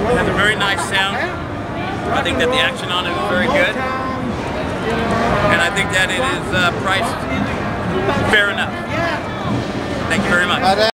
It has a very nice sound. I think that the action on it is very good. And I think that it is priced fair enough. Thank you very much.